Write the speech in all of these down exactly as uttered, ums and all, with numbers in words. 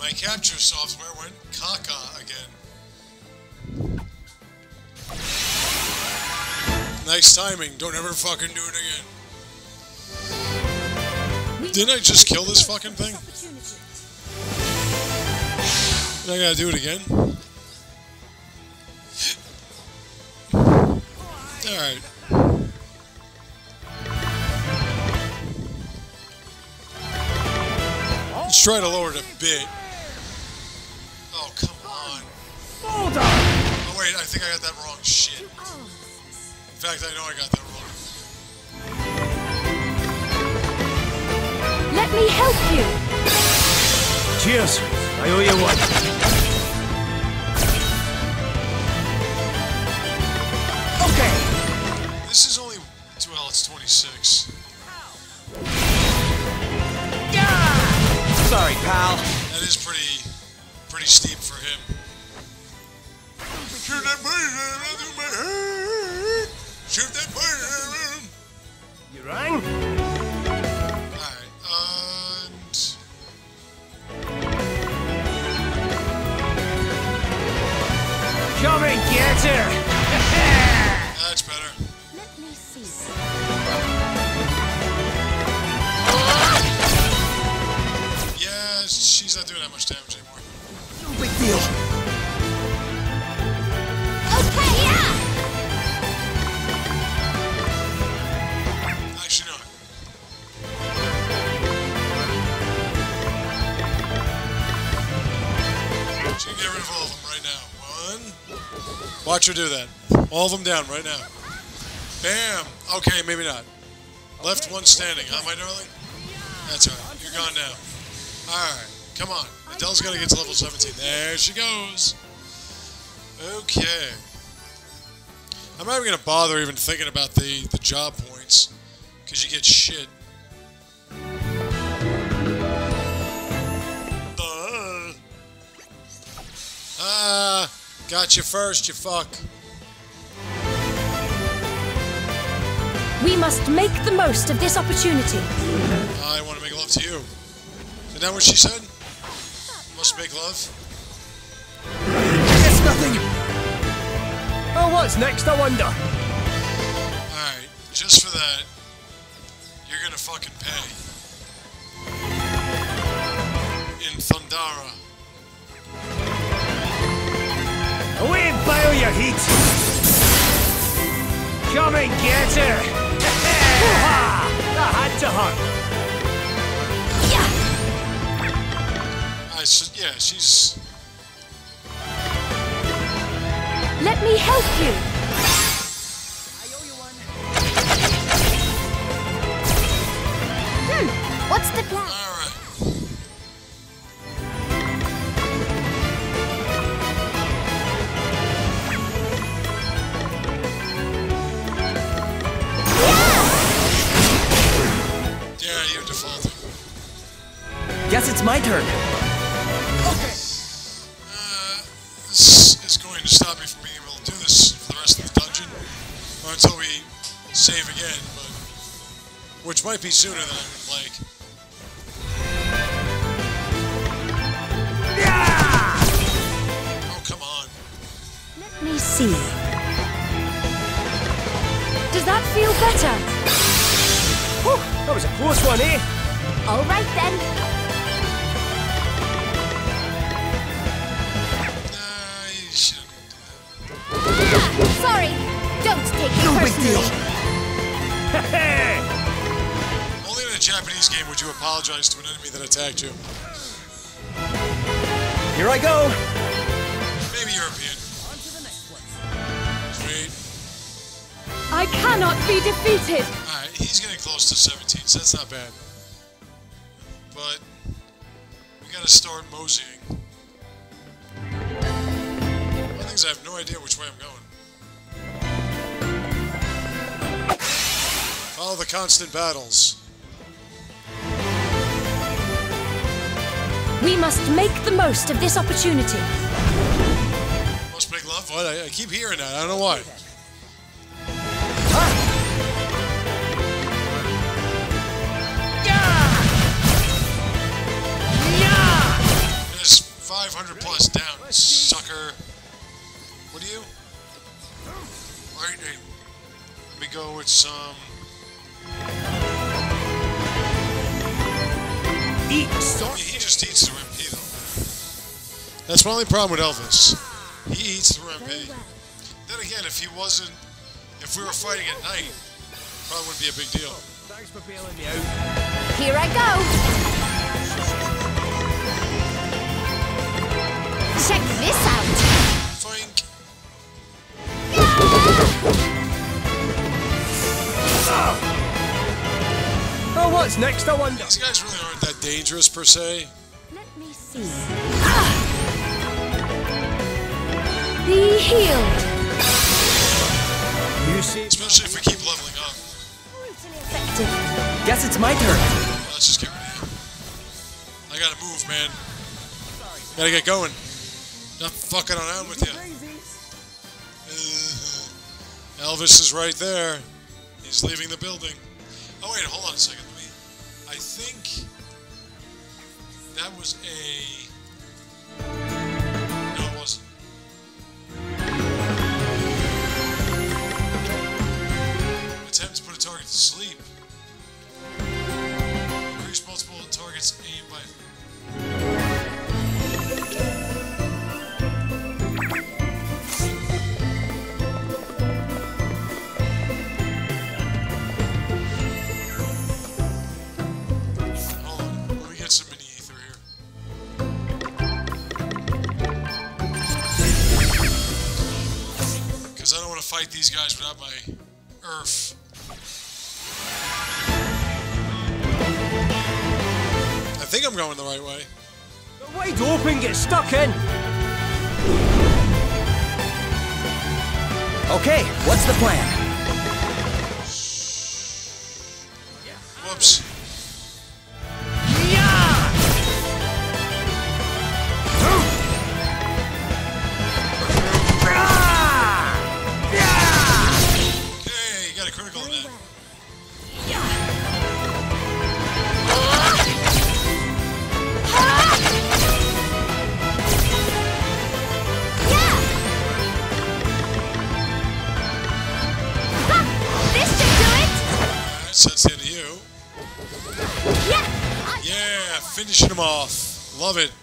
My capture software went caca again. Nice timing. Don't ever fucking do it again. Didn't I just kill this fucking thing? And I gotta do it again? Alright. Let's try to lower it a bit. Oh, come on. Hold on! Oh, wait, I think I got that wrong. Shit. In fact, I know I got that wrong. Let me help you! Cheers! I owe you one. Okay! This is only... well, it's twenty-six. Sorry, pal. That is pretty... pretty steep for him. Shoot that button through my head! Shoot that button! You rang? Alright, and... Come and get her! That's better. Let me see. Yeah, she's not doing that much damage anymore. No big deal. Okay, yeah! Actually, no. She can get rid of all of them right now. One. Watch her do that. All of them down right now. Bam! Okay, maybe not. Left one standing, huh, my darling? That's alright. You're gone now. Alright, come on. Adele's gotta get to level seventeen. There she goes. Okay. I'm not even gonna bother even thinking about the, the job points. Because you get shit. Uh, ah, got you first, you fuck. We must make the most of this opportunity. I want to make love to you. Isn't that what she said? Must make love? It's nothing. Oh, what's next, I wonder? Alright, just for that, you're gonna fucking pay. In Thundara. Away and bile your heat! Come and get her! That had to hurt! I s yeah, she's... Let me help you! I owe you one. Hmm, what's the plan? Alright. Yeah, you defaulted. Guess it's my turn. Uh, this is going to stop me from being able to do this for the rest of the dungeon. Or until we save again, but... which might be sooner than I would like. Oh, come on. Let me see. Does that feel better? Whew, that was a close one, eh? All right then. Nah, you shouldn't do Sorry, don't take it No big personally. Hey! that. Only in a Japanese game would you apologize to an enemy that attacked you. Here I go. Maybe European. On to the next one. Sweet. I cannot be defeated. Alright, he's getting close to seventeen, so that's not bad. But we gotta start moseying. One thing is I have no idea which way I'm going. Follow the constant battles. We must make the most of this opportunity. Must make love? What? I, I keep hearing that. I don't know why. This hundred plus down, sucker. What are you? Lightning. Let me go with some. Eat I mean, he just eats through M P though. That's my only problem with Elvis. He eats through M P. Then again, if he wasn't, if we were fighting at night, probably wouldn't be a big deal. Thanks for bailing me out. Here I go. Check this out. Fink. Oh, what's next, I wonder? These guys really aren't that dangerous per se. Let me see. Be healed. You see? Especially if we keep leveling up. Brutally effective. Guess it's my turn. Well, let's just get rid of him. I gotta move, man. Gotta get going. Not fucking around with you. Uh, Elvis is right there. He's leaving the building. Oh wait, hold on a second. Let me. I think that was a. No, it wasn't. Attempt to put a target to sleep. Increase multiple targets aimed by. Fight these guys without my earth. I think I'm going the right way. The wide open, get stuck in. Okay, what's the plan? Whoops. That's the end of you. Yeah. Yeah, finishing him off. Love it.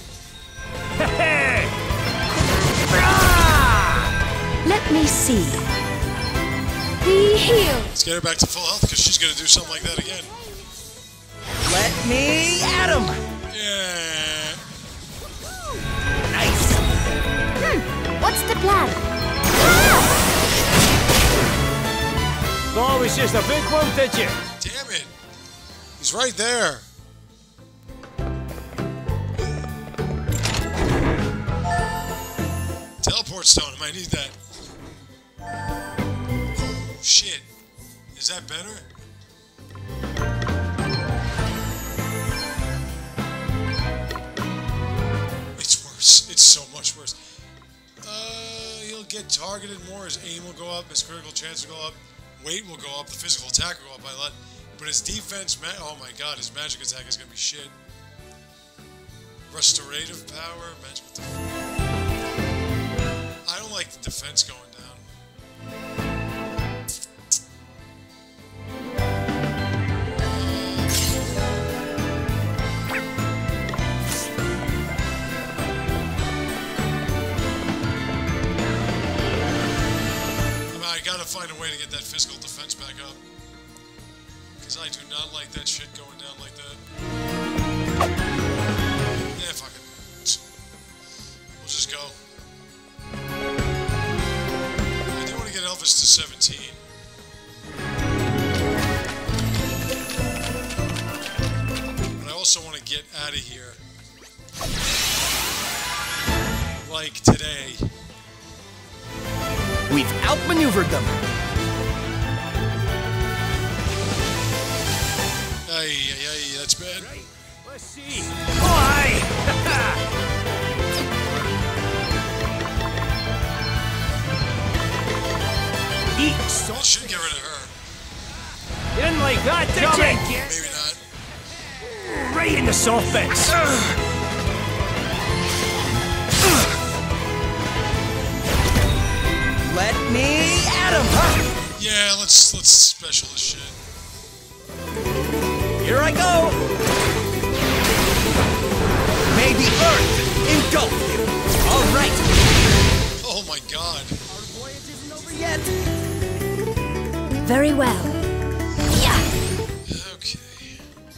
Let me see. Be healed. Let's get her back to full health because she's going to do something like that again. Let me at him. Yeah. Nice. Hmm. What's the plan? Thought it was just a big one, did you? Damn it. He's right there. Teleport stone. I might need that. Oh, shit. Is that better? It's worse. It's so much worse. Uh, he'll get targeted more. His aim will go up. His critical chance will go up. Weight will go up, the physical attack will go up by a lot, but his defense, ma oh my god, his magic attack is going to be shit. Restorative power, magic attack. I don't like the defense going down. I gotta find a way to get that physical defense back up. Because I do not like that shit going down like that. Yeah, fuck it. We'll just go. I do want to get Elvis to seventeen. But I also want to get out of here. Like today. We've outmaneuvered them. Ay, ay, ay, that's bad. Right, let's see. Oh, aye. Eat That sauce. should get rid of her. You didn't like that, did you? Maybe not. Right in the soft bits. me at him! Huh? Yeah, let's let's special this shit. Here I go! May the earth engulf you! Alright! Oh my god. Our voyage isn't over yet! Very well. Yeah. Okay.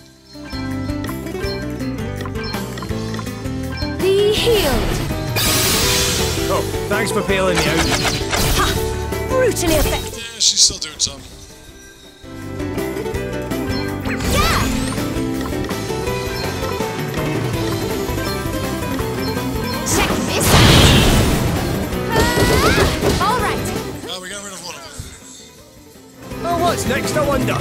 Be healed. Oh, thanks for bailing me out. Ha! Brutally effective. Yeah, she's still doing something. Yeah. Check this out. Ah! All right. Oh, we got rid of one of them. Oh, what's next, I wonder?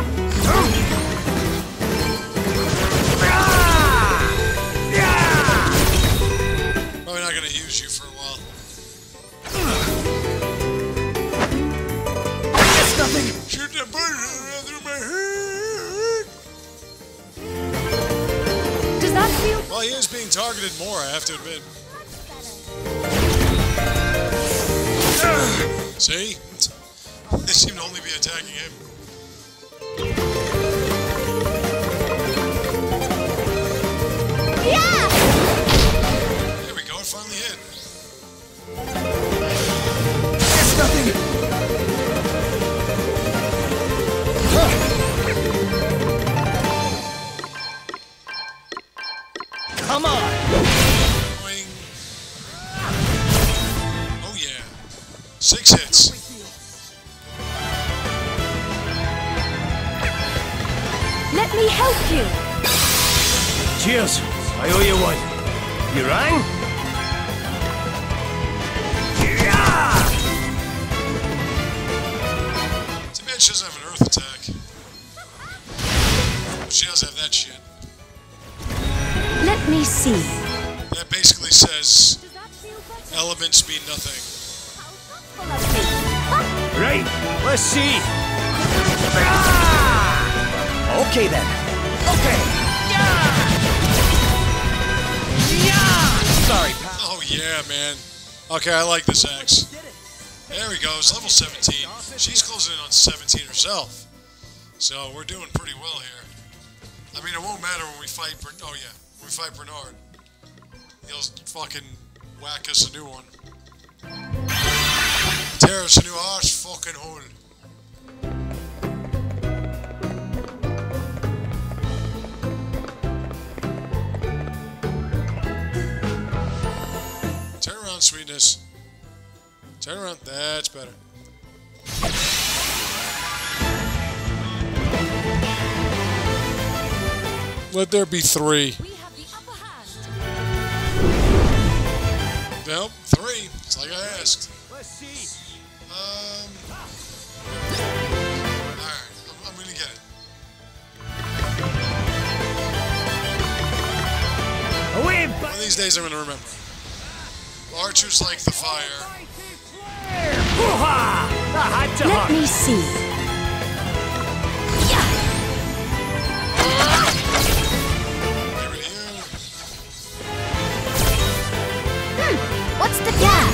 Probably not gonna use you for a while. That's nothing! Shoot that bullet through my head. Does that feel? Well, he is being targeted more, I have to admit. See? They seem to only be attacking him. Yeah. There we go, it finally hit. That's nothing! Come on! Boing. Oh yeah. Six hits. Let me help you. Cheers. I owe you one. You rang? Too bad she doesn't have an earth attack. But she does have that shit. Let me see. That basically says Does that feel better? elements mean nothing. How thoughtful of me. Ha! Right, let's see. Okay then. Okay! Yeah! Yeah! Sorry, pal. Oh yeah, man. Okay, I like this axe. There we go, it's level seventeen. She's closing in on seventeen herself. So we're doing pretty well here. I mean, it won't matter when we fight Bern- oh yeah, when we fight Bernard. He'll fucking whack us a new one. Tear us a new arse fucking hole. Turn around, sweetness. Turn around. That's better. Let there be three. We have the upper hand. Nope, three. It's like I asked. Let's see. Um. Alright, I'm, I'm gonna get it. Away, One of these days I'm gonna remember. Archers like the fire. Hoo-ha! I had to Let hunt. me see. Yeah. Get rid of you. Hmm. What's the gap?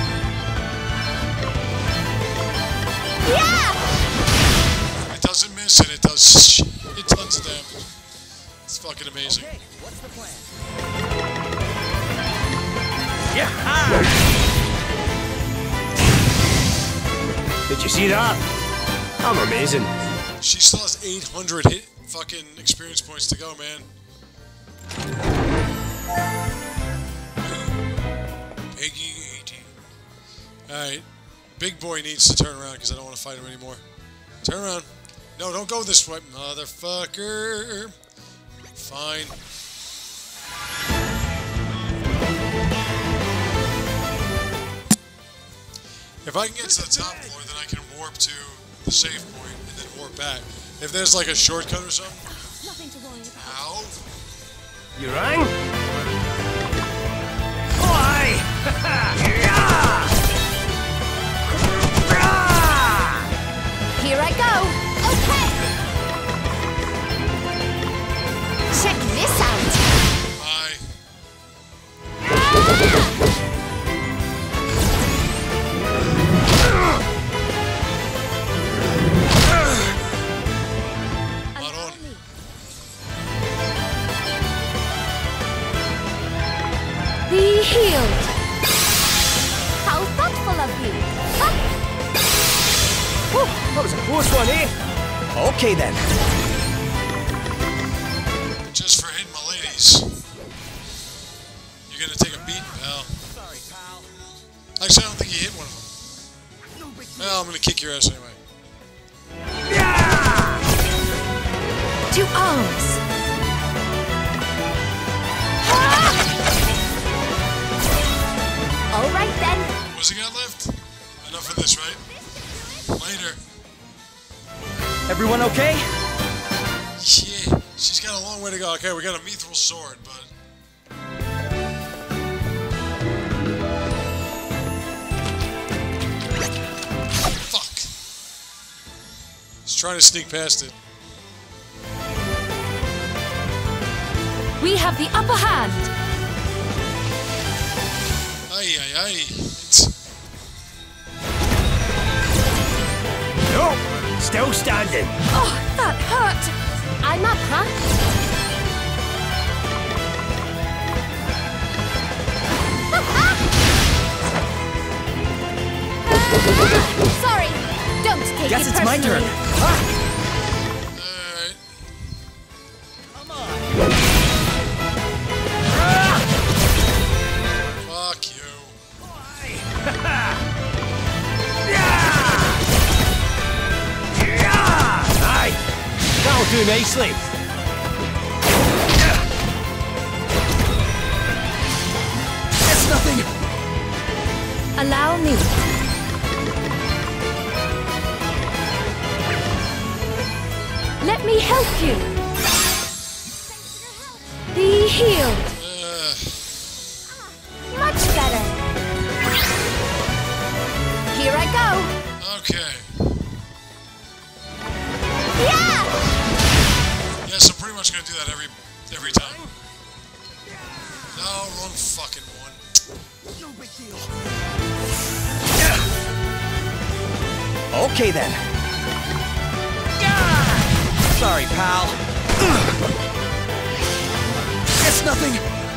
Yeah. It doesn't miss and it does shit tons of damage. It's fucking amazing. Okay, what's the plan? Yeah. Did you see that? I'm amazing. She still has eight hundred hit fucking experience points to go, man. Peggy eighteen. Alright. Big boy needs to turn around because I don't want to fight him anymore. Turn around. No, don't go this way, motherfucker. Fine. If I can get to the top floor, then I can warp to the save point and then warp back. If there's like a shortcut or something. Nothing to worry about. Ow. You rang? Oh, aye! Here I go. Okay. Check this out. Bye. Be healed. How thoughtful of you. Huh? Whew, that was a close one, eh? Okay then. Just for hitting my ladies. You're gonna take a beat, pal. Sorry, pal. Actually, I don't think he hit one of them. Well, I'm gonna kick your ass anyway. To arms. All right then. What's he got left? Enough of this, right? Later. Everyone okay? Yeah, she's got a long way to go. Okay, we got a mithril sword, but... Fuck. He's trying to sneak past it. We have the upper hand. Aye, aye, aye. It's... Nope, still standing. Oh, that hurt. I'm up, huh? Sorry. Don't take Guess it it's my turn. personally. Alright. Come on. Fuck you. Aye, that'll do nicely. It's nothing. Allow me. Let me help you. Be healed. Uh, Much better. Here I go. okay. Yeah! Yes, I'm pretty much gonna do that every every time. No, wrong fucking one. No big deal. Okay then. Sorry, pal. It's nothing.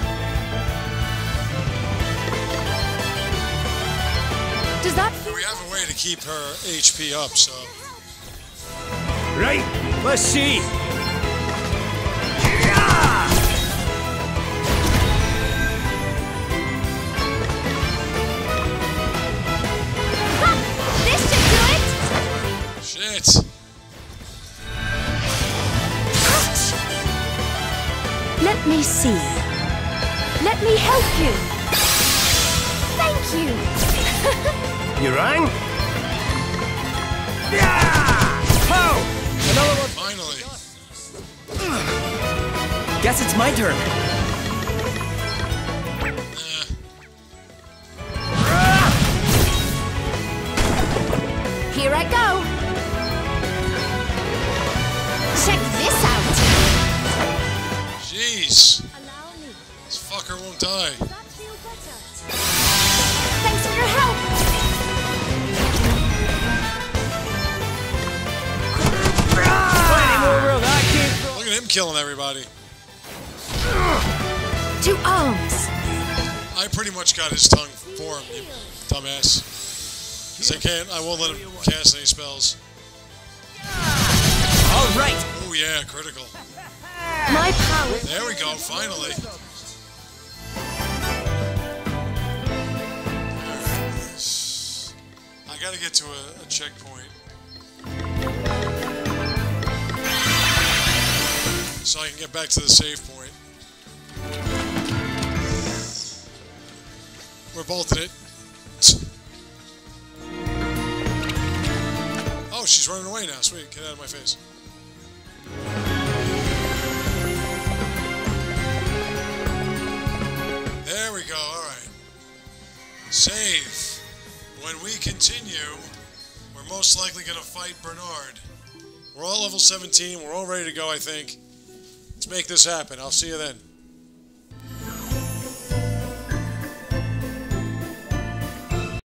Does that feel We have a way to keep her H P up, so... Right, let's see. Ha! This should do it! Shit! Let me see. Let me help you. Thank you. You rang? Oh! Another one. Finally. Guess it's my turn. Eh, Here I go. Check this out. jeez. Allow me. This fucker won't die. Does that feel better? Thanks for your help. Plenty more where that came from. Look at him killing everybody. To arms. I pretty much got his tongue for him, you dumbass. Because I can't, I won't let him cast any spells. All right. Oh yeah, critical. My power. There we go, finally. I gotta get to a, a checkpoint. So I can get back to the save point. We're bolting it. Oh, she's running away now. Sweet, get out of my face. There we go, alright. Save. When we continue, we're most likely going to fight Bernard. We're all level seventeen. We're all ready to go, I think. Let's make this happen. I'll see you then.